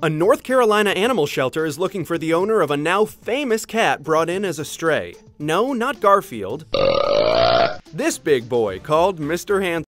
A North Carolina animal shelter is looking for the owner of a now famous cat brought in as a stray. No, not Garfield. This big boy called Mr. Handsome.